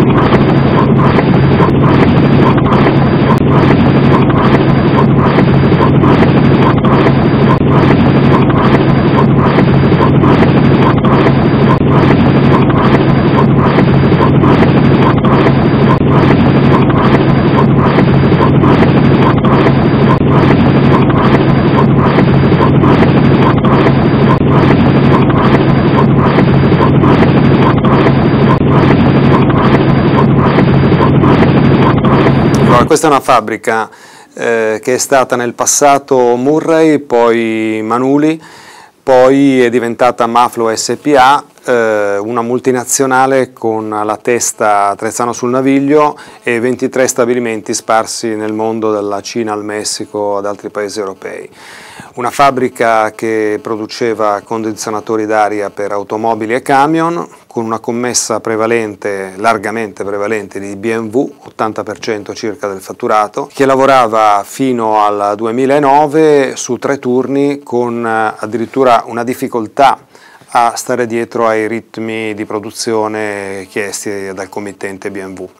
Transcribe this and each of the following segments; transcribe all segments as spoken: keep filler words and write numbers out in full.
Questa è una fabbrica eh, che è stata nel passato Murray, poi Manuli, poi è diventata Maflo S P A, eh, una multinazionale con la testa a Trezzano sul Naviglio e ventitré stabilimenti sparsi nel mondo, dalla Cina al Messico ad altri paesi europei. Una fabbrica che produceva condizionatori d'aria per automobili e camion, con una commessa prevalente, largamente prevalente, di B M W, ottanta per cento circa del fatturato, che lavorava fino al duemilanove su tre turni, con addirittura una difficoltà a stare dietro ai ritmi di produzione chiesti dal committente B M W.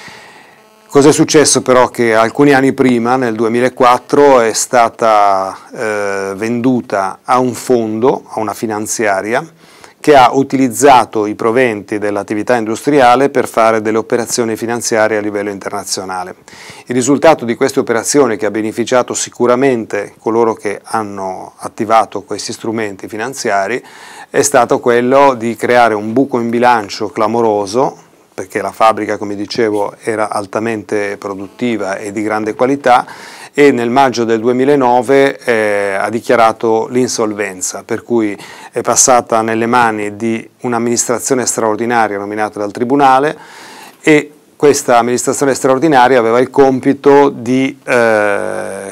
Cos'è successo però? Che alcuni anni prima, nel duemilaquattro, è stata eh, venduta a un fondo, a una finanziaria, che ha utilizzato i proventi dell'attività industriale per fare delle operazioni finanziarie a livello internazionale. Il risultato di queste operazioni, che ha beneficiato sicuramente coloro che hanno attivato questi strumenti finanziari, è stato quello di creare un buco in bilancio clamoroso, perché la fabbrica, come dicevo, era altamente produttiva e di grande qualità, e nel maggio del duemilanove eh, ha dichiarato l'insolvenza, per cui è passata nelle mani di un'amministrazione straordinaria nominata dal Tribunale, e questa amministrazione straordinaria aveva il compito di eh,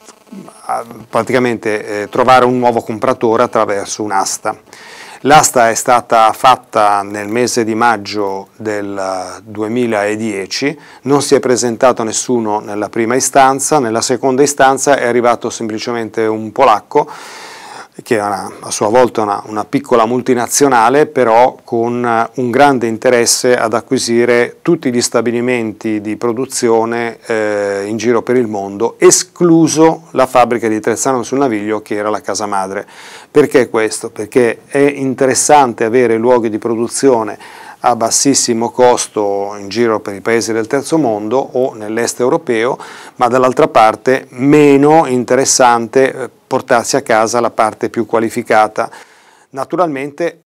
praticamente eh, trovare un nuovo compratore attraverso un'asta. L'asta è stata fatta nel mese di maggio del duemiladieci, non si è presentato nessuno nella prima istanza, nella seconda istanza è arrivato semplicemente un polacco, che è una, a sua volta una, una piccola multinazionale, però con un grande interesse ad acquisire tutti gli stabilimenti di produzione eh, in giro per il mondo, escluso la fabbrica di Trezzano sul Naviglio, che era la casa madre. Perché questo? Perché è interessante avere luoghi di produzione a bassissimo costo in giro per i paesi del terzo mondo o nell'est europeo, ma dall'altra parte meno interessante portarsi a casa la parte più qualificata. Naturalmente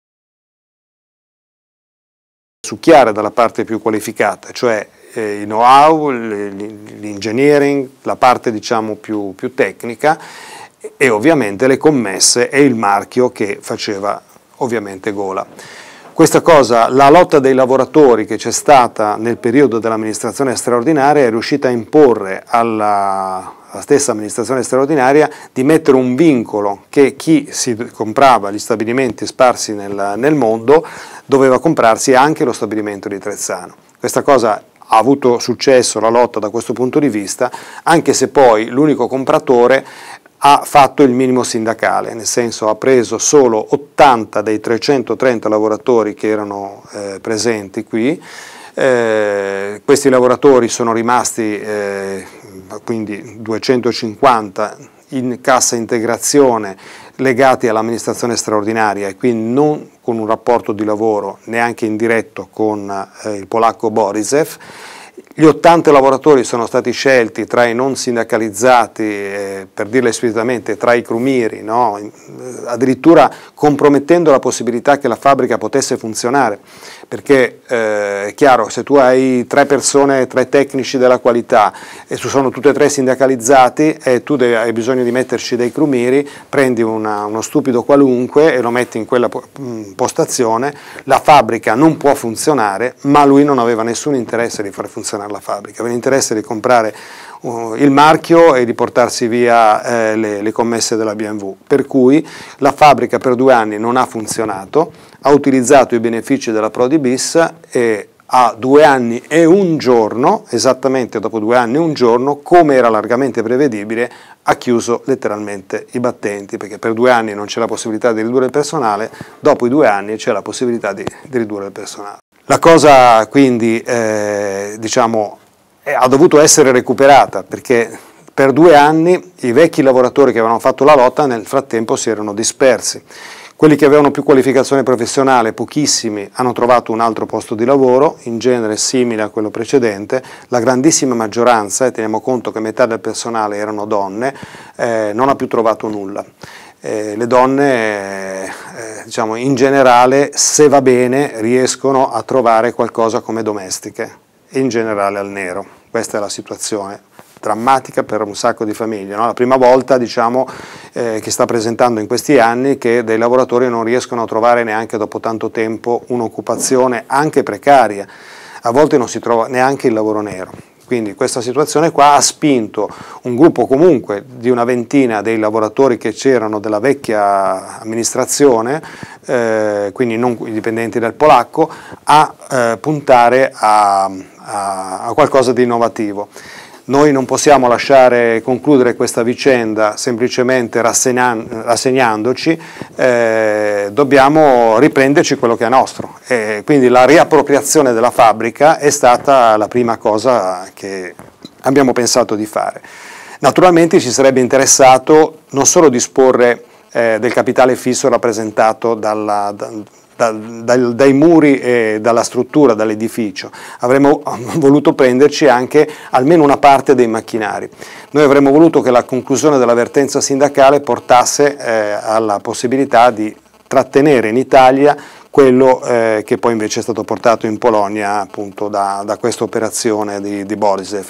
succhiare dalla parte più qualificata, cioè eh, il know-how, l'engineering, la parte diciamo più, più tecnica, e ovviamente le commesse e il marchio che faceva ovviamente gola. Questa cosa, la lotta dei lavoratori che c'è stata nel periodo dell'amministrazione straordinaria, è riuscita a imporre alla, alla stessa amministrazione straordinaria di mettere un vincolo che chi si comprava gli stabilimenti sparsi nel, nel mondo doveva comprarsi anche lo stabilimento di Trezzano. Questa cosa ha avuto successo, la lotta da questo punto di vista, anche se poi l'unico compratore ha fatto il minimo sindacale, nel senso ha preso solo ottanta dei trecentotrenta lavoratori che erano eh, presenti qui. Eh, questi lavoratori sono rimasti eh, quindi duecentocinquanta in cassa integrazione, legati all'amministrazione straordinaria, e quindi non con un rapporto di lavoro neanche indiretto con eh, il polacco Borisev. Gli ottanta lavoratori sono stati scelti tra i non sindacalizzati, eh, per dirla esplicitamente, tra i crumiri, no? Addirittura compromettendo la possibilità che la fabbrica potesse funzionare, perché eh, è chiaro, se tu hai tre persone, tre tecnici della qualità e sono tutti e tre sindacalizzati e tu devi, hai bisogno di metterci dei crumiri, prendi una, uno stupido qualunque e lo metti in quella postazione, la fabbrica non può funzionare, ma lui non aveva nessun interesse di far funzionare la fabbrica, aveva interesse di comprare uh, il marchio e di portarsi via eh, le, le commesse della B M W, per cui la fabbrica per due anni non ha funzionato, ha utilizzato i benefici della Prodi bis e a due anni e un giorno, esattamente dopo due anni e un giorno, come era largamente prevedibile, ha chiuso letteralmente i battenti, perché per due anni non c'è la possibilità di ridurre il personale, dopo i due anni c'è la possibilità di, di ridurre il personale. La cosa quindi eh, diciamo, è, ha dovuto essere recuperata, perché per due anni i vecchi lavoratori che avevano fatto la lotta nel frattempo si erano dispersi. Quelli che avevano più qualificazione professionale, pochissimi, hanno trovato un altro posto di lavoro, in genere simile a quello precedente. La grandissima maggioranza, e teniamo conto che metà del personale erano donne, eh, non ha più trovato nulla. Eh, le donne, eh, diciamo, in generale, se va bene, riescono a trovare qualcosa come domestiche, in generale al nero. Questa è la situazione drammatica per un sacco di famiglie, no? La prima volta, diciamo, eh, che sta presentando in questi anni che dei lavoratori non riescono a trovare neanche dopo tanto tempo un'occupazione anche precaria, a volte non si trova neanche il lavoro nero. Quindi questa situazione qua ha spinto un gruppo comunque di una ventina dei lavoratori che c'erano della vecchia amministrazione, eh, quindi non i dipendenti del polacco, a eh, puntare a, a, a qualcosa di innovativo. Noi non possiamo lasciare concludere questa vicenda semplicemente rassegnandoci, eh, dobbiamo riprenderci quello che è nostro. E quindi la riappropriazione della fabbrica è stata la prima cosa che abbiamo pensato di fare. Naturalmente ci sarebbe interessato non solo disporre eh, del capitale fisso rappresentato dalla, da, Da, dai, dai muri e dalla struttura, dall'edificio, avremmo voluto prenderci anche almeno una parte dei macchinari. Noi avremmo voluto che la conclusione dell'avvertenza sindacale portasse eh, alla possibilità di trattenere in Italia quello eh, che poi invece è stato portato in Polonia appunto da, da questa operazione di, di Borisov.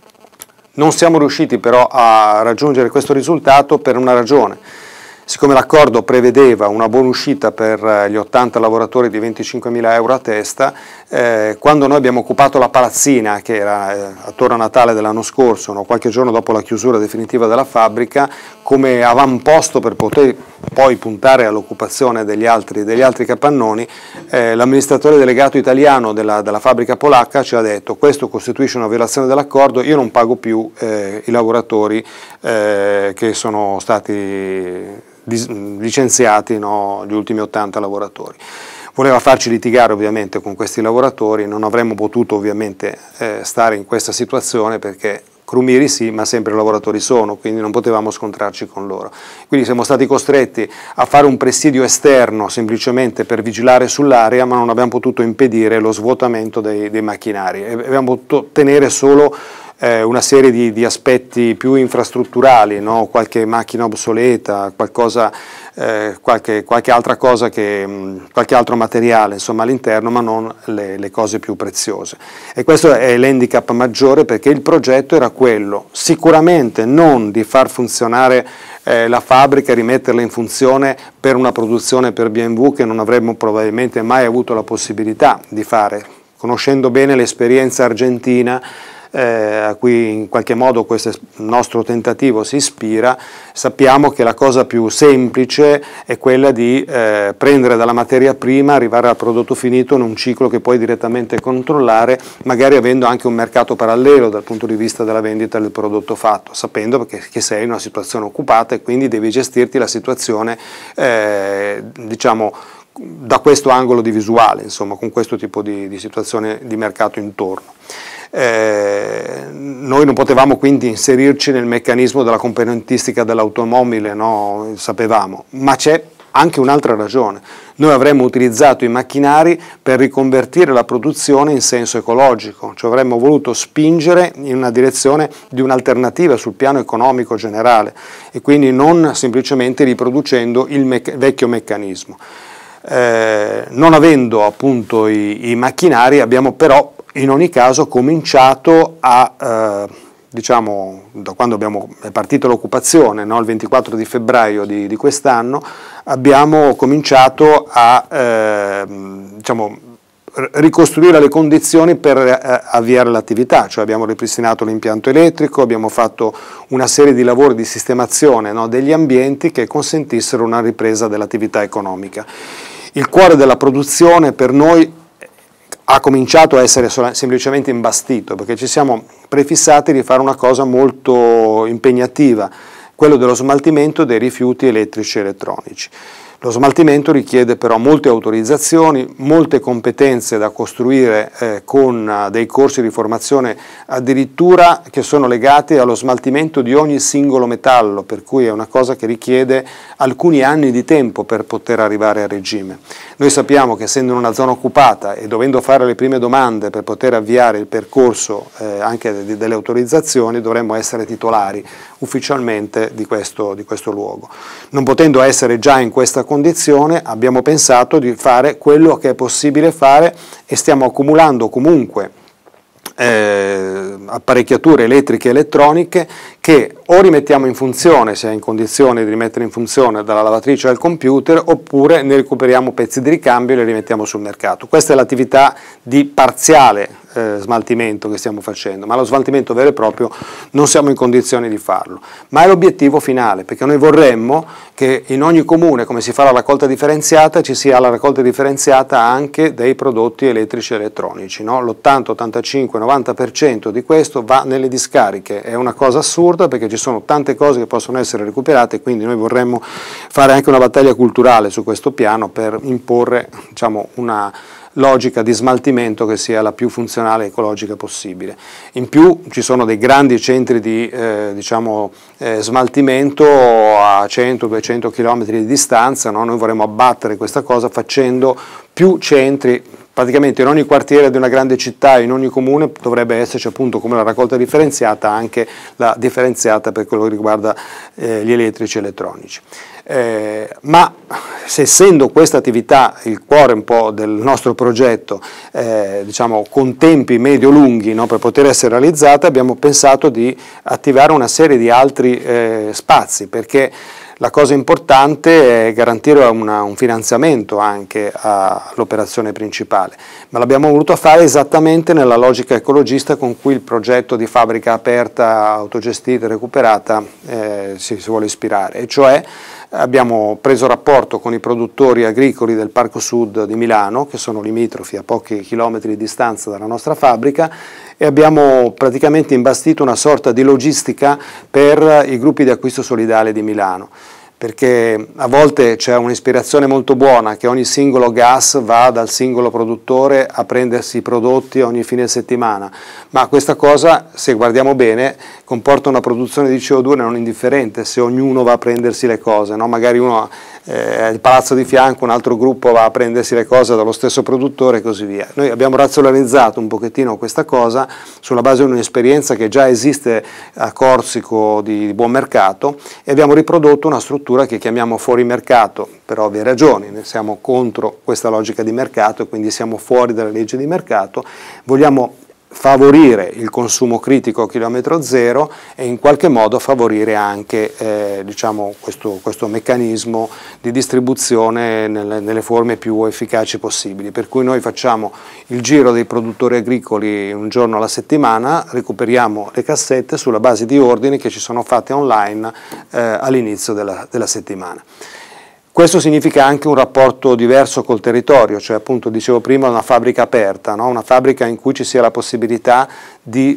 Non siamo riusciti però a raggiungere questo risultato per una ragione. Siccome l'accordo prevedeva una buonuscita per gli ottanta lavoratori di venticinquemila euro a testa, eh, quando noi abbiamo occupato la palazzina, che era eh, attorno a Natale dell'anno scorso, no, qualche giorno dopo la chiusura definitiva della fabbrica, come avamposto per poter poi puntare all'occupazione degli altri, degli altri capannoni, eh, l'amministratore delegato italiano della, della fabbrica polacca ci ha detto: questo costituisce una violazione dell'accordo, io non pago più eh, i lavoratori eh, che sono stati licenziati, no, gli ultimi ottanta lavoratori. Voleva farci litigare ovviamente con questi lavoratori, non avremmo potuto ovviamente eh, stare in questa situazione perché crumiri sì, ma sempre lavoratori sono, quindi non potevamo scontrarci con loro. Quindi siamo stati costretti a fare un presidio esterno semplicemente per vigilare sull'area, ma non abbiamo potuto impedire lo svuotamento dei, dei macchinari. Abbiamo potuto tenere solo eh, una serie di, di aspetti più infrastrutturali, no? Qualche macchina obsoleta, qualcosa, eh, qualche, qualche altra cosa, che, mh, qualche altro materiale insomma all'interno, ma non le, le cose più preziose. E questo è l'handicap maggiore, perché il progetto era quello sicuramente non di far funzionare eh, la fabbrica e rimetterla in funzione per una produzione per B M W che non avremmo probabilmente mai avuto la possibilità di fare, conoscendo bene l'esperienza argentina Eh, a cui in qualche modo questo nostro tentativo si ispira. Sappiamo che la cosa più semplice è quella di eh, prendere dalla materia prima, arrivare al prodotto finito in un ciclo che puoi direttamente controllare, magari avendo anche un mercato parallelo dal punto di vista della vendita del prodotto fatto, sapendo che, che sei in una situazione occupata e quindi devi gestirti la situazione eh, diciamo da questo angolo di visuale, insomma, con questo tipo di, di situazione di mercato intorno. Eh, noi non potevamo quindi inserirci nel meccanismo della componentistica dell'automobile, no? Sapevamo, ma c'è anche un'altra ragione. Noi avremmo utilizzato i macchinari per riconvertire la produzione in senso ecologico, cioè avremmo voluto spingere in una direzione di un'alternativa sul piano economico generale e quindi non semplicemente riproducendo il me- vecchio meccanismo. Eh, non avendo appunto i, i macchinari abbiamo però in ogni caso cominciato a, eh, diciamo, da quando abbiamo, è partita l'occupazione, no, il ventiquattro di febbraio di, di quest'anno, abbiamo cominciato a eh, diciamo, ricostruire le condizioni per eh, avviare l'attività, cioè abbiamo ripristinato l'impianto elettrico, abbiamo fatto una serie di lavori di sistemazione, no, degli ambienti che consentissero una ripresa dell'attività economica. Il cuore della produzione per noi ha cominciato a essere semplicemente imbastito, perché ci siamo prefissati di fare una cosa molto impegnativa, quello dello smaltimento dei rifiuti elettrici e elettronici. Lo smaltimento richiede però molte autorizzazioni, molte competenze da costruire eh, con uh, dei corsi di formazione addirittura che sono legati allo smaltimento di ogni singolo metallo, per cui è una cosa che richiede alcuni anni di tempo per poter arrivare a regime. Noi sappiamo che essendo in una zona occupata e dovendo fare le prime domande per poter avviare il percorso eh, anche de delle autorizzazioni, dovremmo essere titolari ufficialmente di questo, di questo luogo. Non potendo essere già in questa condizione, abbiamo pensato di fare quello che è possibile fare e stiamo accumulando comunque eh, apparecchiature elettriche e elettroniche che o rimettiamo in funzione, se è in condizione di rimettere in funzione dalla lavatrice al computer, oppure ne recuperiamo pezzi di ricambio e li rimettiamo sul mercato. Questa è l'attività di parziale eh, smaltimento che stiamo facendo, ma lo smaltimento vero e proprio non siamo in condizione di farlo. Ma è l'obiettivo finale, perché noi vorremmo che in ogni comune, come si fa la raccolta differenziata, ci sia la raccolta differenziata anche dei prodotti elettrici e elettronici, no? L'ottanta, ottantacinque, novanta per cento di questo va nelle discariche, è una cosa assurda perché ci sono tante cose che possono essere recuperate, quindi noi vorremmo fare anche una battaglia culturale su questo piano per imporre, diciamo, una logica di smaltimento che sia la più funzionale e ecologica possibile. In più ci sono dei grandi centri di eh, diciamo, eh, smaltimento a cento duecento chilometri di distanza, no? Noi vorremmo abbattere questa cosa facendo più centri. Praticamente in ogni quartiere di una grande città, in ogni comune dovrebbe esserci appunto come la raccolta differenziata anche la differenziata per quello che riguarda eh, gli elettrici e elettronici. Eh, ma se essendo questa attività il cuore un po' del nostro progetto, eh, diciamo con tempi medio-lunghi, no, per poter essere realizzata, abbiamo pensato di attivare una serie di altri eh, spazi, perché la cosa importante è garantire una, un finanziamento anche all'operazione principale, ma l'abbiamo voluto fare esattamente nella logica ecologista con cui il progetto di fabbrica aperta, autogestita e recuperata eh, si, si vuole ispirare, e cioè abbiamo preso rapporto con i produttori agricoli del Parco Sud di Milano, che sono limitrofi a pochi chilometri di distanza dalla nostra fabbrica, e abbiamo praticamente imbastito una sorta di logistica per i gruppi di acquisto solidale di Milano, perché a volte c'è un'ispirazione molto buona che ogni singolo gas va dal singolo produttore a prendersi i prodotti ogni fine settimana, ma questa cosa, se guardiamo bene, comporta una produzione di C O due non indifferente se ognuno va a prendersi le cose, no? Magari uno eh, il palazzo di fianco, un altro gruppo va a prendersi le cose dallo stesso produttore e così via. Noi abbiamo razionalizzato un pochettino questa cosa sulla base di un'esperienza che già esiste a Corsico di buon mercato, e abbiamo riprodotto una struttura che chiamiamo fuori mercato per ovvie ragioni. Noi siamo contro questa logica di mercato e quindi siamo fuori dalle leggi di mercato, vogliamo favorire il consumo critico a chilometro zero e in qualche modo favorire anche eh, diciamo, questo, questo meccanismo di distribuzione nelle, nelle forme più efficaci possibili. Per cui noi facciamo il giro dei produttori agricoli un giorno alla settimana, recuperiamo le cassette sulla base di ordini che ci sono fatte online eh, all'inizio della, della settimana. Questo significa anche un rapporto diverso col territorio, cioè appunto dicevo prima una fabbrica aperta, no? Una fabbrica in cui ci sia la possibilità di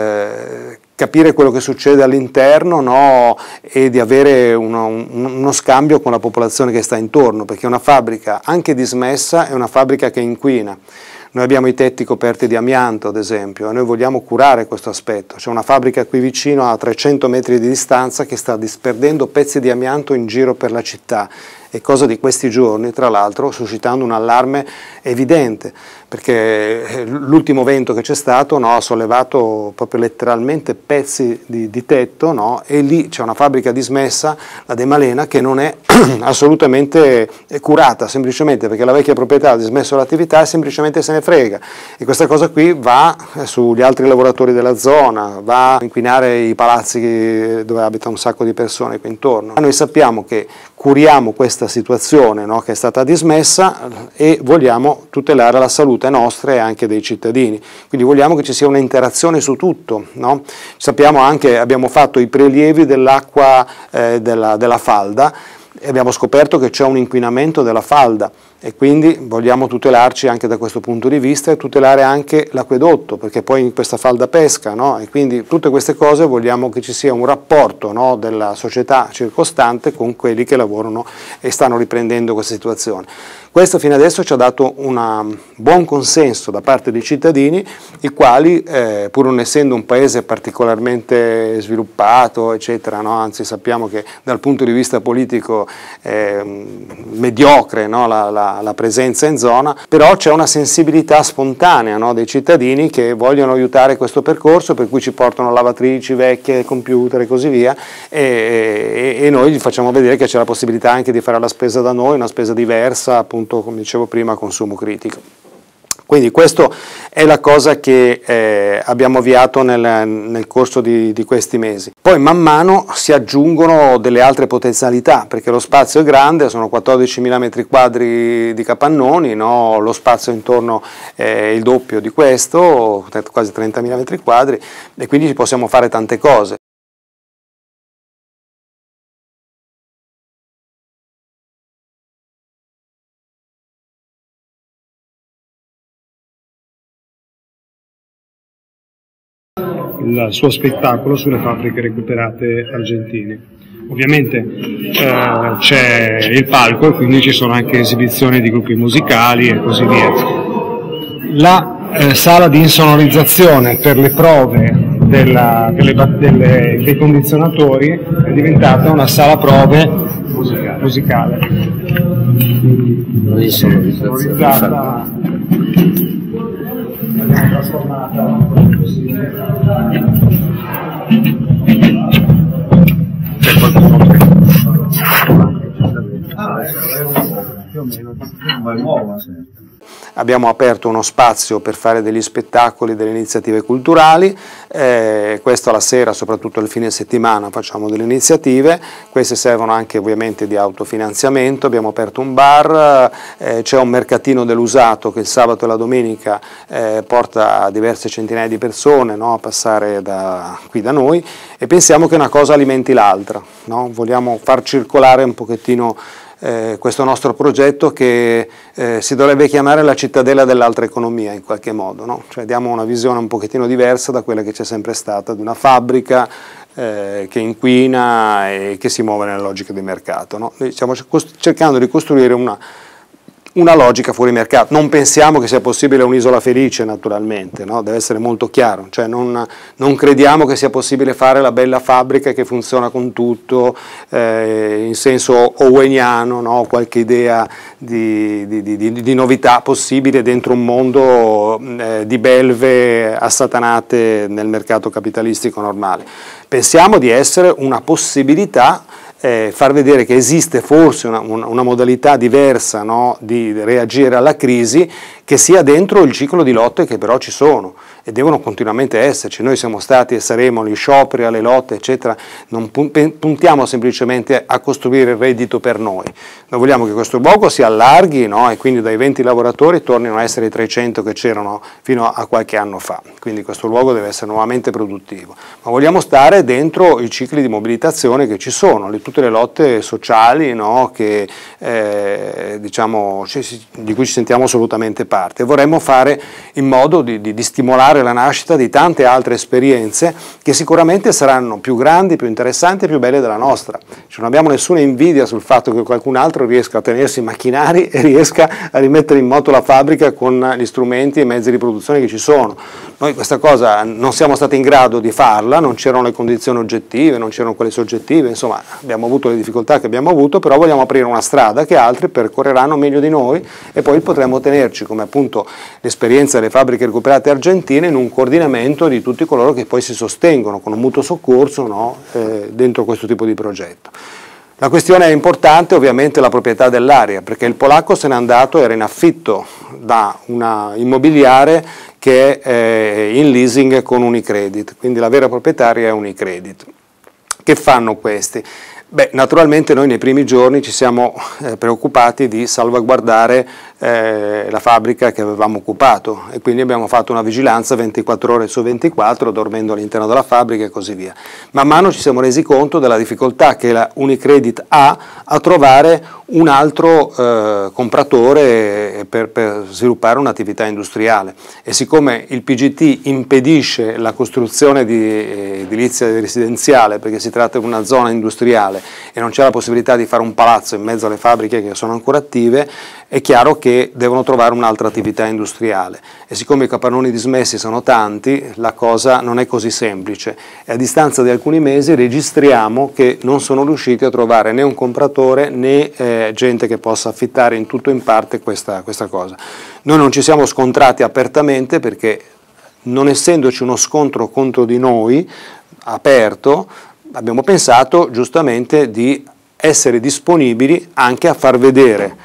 eh, capire quello che succede all'interno, no? E di avere uno, un, uno scambio con la popolazione che sta intorno, perché una fabbrica anche dismessa è una fabbrica che inquina. Noi abbiamo i tetti coperti di amianto, ad esempio, e noi vogliamo curare questo aspetto. C'è una fabbrica qui vicino a trecento metri di distanza che sta disperdendo pezzi di amianto in giro per la città, e cosa di questi giorni, tra l'altro, suscitando un allarme evidente, perché l'ultimo vento che c'è stato, no, ha sollevato proprio letteralmente pezzi di, di tetto, no, e lì c'è una fabbrica dismessa, la De Malena, che non è assolutamente curata, semplicemente perché la vecchia proprietà ha dismesso l'attività e semplicemente se ne frega, e questa cosa qui va sugli altri lavoratori della zona, va a inquinare i palazzi dove abita un sacco di persone qui intorno. Noi sappiamo che curiamo questa situazione, no, che è stata dismessa, e vogliamo tutelare la salute nostra e anche dei cittadini, quindi vogliamo che ci sia un'interazione su tutto, no? Sappiamo anche, abbiamo fatto i prelievi dell'acqua eh, della, della falda e abbiamo scoperto che c'è un inquinamento della falda e quindi vogliamo tutelarci anche da questo punto di vista e tutelare anche l'acquedotto, perché poi in questa falda pesca, no? E quindi tutte queste cose vogliamo che ci sia un rapporto, no, della società circostante con quelli che lavorano e stanno riprendendo questa situazione. Questo fino adesso ci ha dato un buon consenso da parte dei cittadini, i quali, eh, pur non essendo un paese particolarmente sviluppato, eccetera, no? Anzi sappiamo che dal punto di vista politico è mediocre, no? la, la, la presenza in zona, però c'è una sensibilità spontanea, no? dei cittadini che vogliono aiutare questo percorso, per cui ci portano lavatrici vecchie, computer e così via, e, e, e noi gli facciamo vedere che c'è la possibilità anche di fare la spesa da noi, una spesa diversa, appunto, come dicevo prima, consumo critico. Quindi questa è la cosa che eh, abbiamo avviato nel, nel corso di, di questi mesi. Poi man mano si aggiungono delle altre potenzialità, perché lo spazio è grande, sono quattordicimila metri quadri di capannoni, no? Lo spazio intorno è il doppio di questo, quasi trentamila metri quadri, e quindi possiamo fare tante cose. Il suo spettacolo sulle fabbriche recuperate argentine. Ovviamente eh, c'è il palco e quindi ci sono anche esibizioni di gruppi musicali e così via. La eh, sala di insonorizzazione per le prove della, delle, delle, dei condizionatori è diventata una sala prove musicale. musicale. Quindi, insonorizzata, trasformata così. C'è qualcuno che più o meno ma è nuova, certo. Abbiamo aperto uno spazio per fare degli spettacoli, delle iniziative culturali, eh, questo la sera, soprattutto il fine settimana facciamo delle iniziative, queste servono anche ovviamente di autofinanziamento, abbiamo aperto un bar, eh, c'è un mercatino dell'usato che il sabato e la domenica eh, porta diverse centinaia di persone, no, a passare da, qui da noi, e pensiamo che una cosa alimenti l'altra, no? Vogliamo far circolare un pochettino Eh, questo nostro progetto che eh, si dovrebbe chiamare la cittadella dell'altra economia in qualche modo, no? Cioè diamo una visione un pochettino diversa da quella che c'è sempre stata, di una fabbrica eh, che inquina e che si muove nella logica di mercato, no? Noi stiamo cercando di costruire una una logica fuori mercato. Non pensiamo che sia possibile un'isola felice, naturalmente, no? Deve essere molto chiaro, cioè non, non crediamo che sia possibile fare la bella fabbrica che funziona con tutto, eh, in senso oweniano, no? Qualche idea di, di, di, di novità possibile dentro un mondo eh, di belve assatanate nel mercato capitalistico normale. Pensiamo di essere una possibilità, Eh, far vedere che esiste forse una, una, una modalità diversa, no, di reagire alla crisi, che sia dentro il ciclo di lotte che però ci sono e devono continuamente esserci. Noi siamo stati e saremo agli scioperi, alle lotte, eccetera, non puntiamo semplicemente a costruire il reddito per noi, noi vogliamo che questo luogo si allarghi, no, e quindi dai venti lavoratori tornino a essere i trecento che c'erano fino a qualche anno fa, quindi questo luogo deve essere nuovamente produttivo, ma vogliamo stare dentro i cicli di mobilitazione che ci sono, le, tutte le lotte sociali, no, che, eh, diciamo, di cui ci sentiamo assolutamente parte, e vorremmo fare in modo di, di, di stimolare la nascita di tante altre esperienze che sicuramente saranno più grandi, più interessanti e più belle della nostra. Cioè, non abbiamo nessuna invidia sul fatto che qualcun altro riesca a tenersi i macchinari e riesca a rimettere in moto la fabbrica con gli strumenti e i mezzi di produzione che ci sono. Noi questa cosa non siamo stati in grado di farla, non c'erano le condizioni oggettive, non c'erano quelle soggettive, insomma abbiamo avuto le difficoltà che abbiamo avuto, però vogliamo aprire una strada che altri percorreranno meglio di noi e poi potremo tenerci, come appunto l'esperienza delle fabbriche recuperate argentine, in un coordinamento di tutti coloro che poi si sostengono con un mutuo soccorso, no, eh, dentro questo tipo di progetto. La questione è importante, ovviamente la proprietà dell'area, perché il polacco se n'è andato, era in affitto da una immobiliare che è in leasing con Unicredit, quindi la vera proprietaria è Unicredit. Che fanno questi? Beh, naturalmente noi nei primi giorni ci siamo eh, preoccupati di salvaguardare eh, la fabbrica che avevamo occupato e quindi abbiamo fatto una vigilanza ventiquattro ore su ventiquattro, dormendo all'interno della fabbrica e così via. Man mano ci siamo resi conto della difficoltà che la Unicredit ha a trovare un altro eh, compratore per, per sviluppare un'attività industriale, e siccome il P G T impedisce la costruzione di eh, edilizia residenziale, perché si tratta di una zona industriale e non c'è la possibilità di fare un palazzo in mezzo alle fabbriche che sono ancora attive, è chiaro che devono trovare un'altra attività industriale, e siccome i capannoni dismessi sono tanti la cosa non è così semplice, e a distanza di alcuni mesi registriamo che non sono riusciti a trovare né un compratore né eh, gente che possa affittare in tutto o in parte questa, questa cosa. Noi non ci siamo scontrati apertamente perché, non essendoci uno scontro contro di noi aperto, abbiamo pensato giustamente di essere disponibili anche a far vedere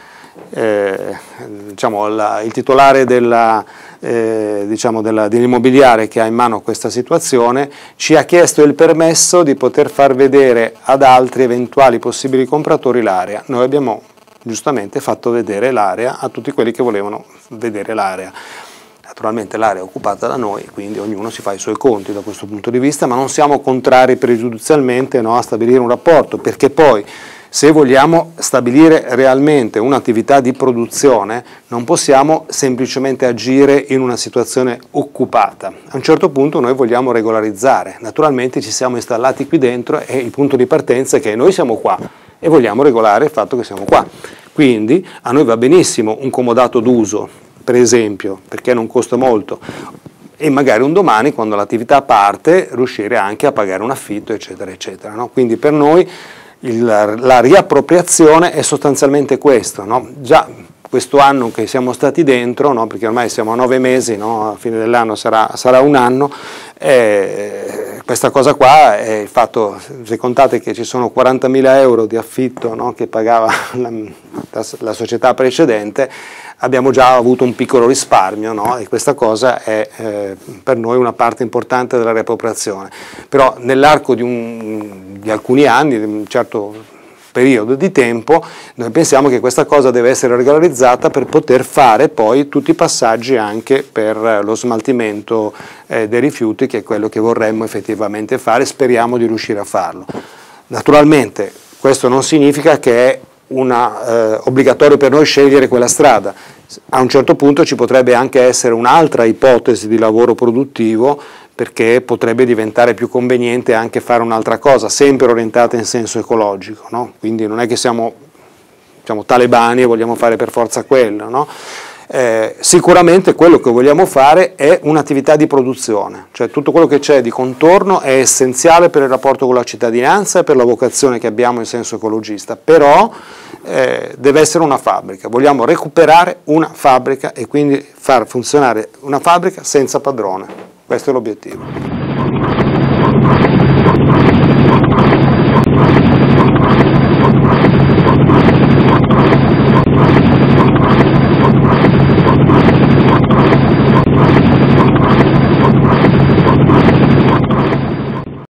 eh, diciamo, la, il titolare della, eh, diciamo della, dell'immobiliare che ha in mano questa situazione, ci ha chiesto il permesso di poter far vedere ad altri eventuali possibili compratori l'area. Noi abbiamo giustamente fatto vedere l'area a tutti quelli che volevano vedere l'area. Naturalmente l'area è occupata da noi, quindi ognuno si fa i suoi conti da questo punto di vista, ma non siamo contrari pregiudizialmente, no, a stabilire un rapporto, perché poi se vogliamo stabilire realmente un'attività di produzione non possiamo semplicemente agire in una situazione occupata. A un certo punto noi vogliamo regolarizzare, naturalmente ci siamo installati qui dentro e il punto di partenza è che noi siamo qua e vogliamo regolare il fatto che siamo qua. Quindi a noi va benissimo un comodato d'uso, per esempio, perché non costa molto, e magari un domani quando l'attività parte riuscire anche a pagare un affitto, eccetera eccetera, no? Quindi per noi il, la riappropriazione è sostanzialmente questo, no? Già questo anno che siamo stati dentro, no? Perché ormai siamo a nove mesi, no? A fine dell'anno sarà, sarà un anno, eh, questa cosa qua è il fatto, se contate che ci sono quarantamila euro di affitto, no? Che pagava la, la, la società precedente, abbiamo già avuto un piccolo risparmio, no? E questa cosa è eh, per noi una parte importante della riappropriazione. Però nell'arco di, di alcuni anni, di un certo periodo di tempo, noi pensiamo che questa cosa deve essere regolarizzata per poter fare poi tutti i passaggi anche per lo smaltimento eh, dei rifiuti, che è quello che vorremmo effettivamente fare, speriamo di riuscire a farlo. Naturalmente questo non significa che è una, eh, obbligatorio per noi scegliere quella strada. A un certo punto ci potrebbe anche essere un'altra ipotesi di lavoro produttivo, perché potrebbe diventare più conveniente anche fare un'altra cosa, sempre orientata in senso ecologico, no? Quindi non è che siamo, diciamo, talebani e vogliamo fare per forza quello, no? Eh, sicuramente quello che vogliamo fare è un'attività di produzione, cioè tutto quello che c'è di contorno è essenziale per il rapporto con la cittadinanza e per la vocazione che abbiamo in senso ecologista, però eh, deve essere una fabbrica, vogliamo recuperare una fabbrica e quindi far funzionare una fabbrica senza padrone, questo è l'obiettivo.